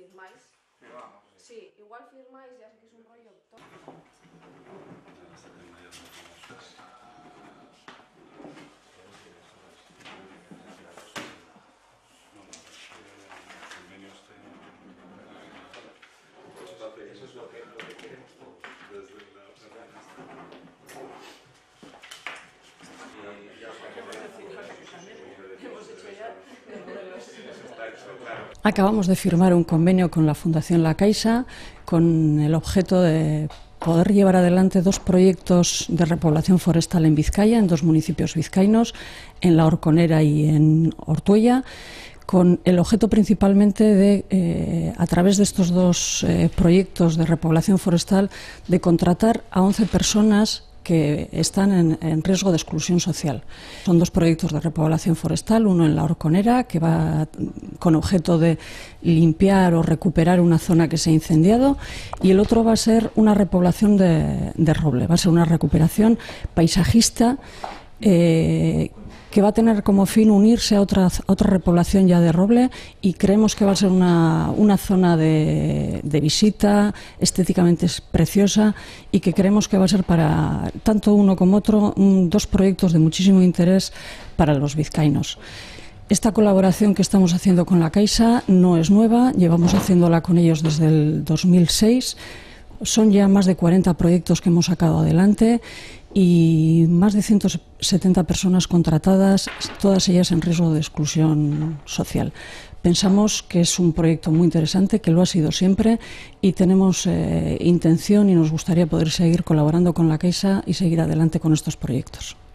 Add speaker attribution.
Speaker 1: firmáis.
Speaker 2: Firmamos,
Speaker 1: Sí, igual firmáis, ya sé que es un rollo.
Speaker 2: Eso es lo que queremos todos.
Speaker 3: Acabamos de firmar un convenio con la Fundación La Caixa con el objeto de poder llevar adelante 2 proyectos de repoblación forestal en Vizcaya, en 2 municipios vizcaínos, en La Horconera y en Ortuella, con el objeto principalmente de, a través de estos 2 proyectos de repoblación forestal, de contratar a 11 personas que están en riesgo de exclusión social. Son 2 proyectos de repoblación forestal, uno en La Horconera, que va con objeto de limpiar o recuperar una zona que se ha incendiado, y el otro va a ser una repoblación de roble, va a ser una recuperación paisajista que va a tener como fin unirse a otra repoblación ya de roble, y creemos que va a ser una zona de visita, estéticamente es preciosa, y que creemos que va a ser para tanto uno como otro 2 proyectos de muchísimo interés para los vizcaínos. Esta colaboración que estamos haciendo con La Caixa no es nueva, llevamos haciéndola con ellos desde el 2006, son ya más de 40 proyectos que hemos sacado adelante y más de 170 personas contratadas, todas ellas en riesgo de exclusión social. Pensamos que es un proyecto muy interesante, que lo ha sido siempre, y tenemos intención y nos gustaría poder seguir colaborando con La Caixa y seguir adelante con estos proyectos.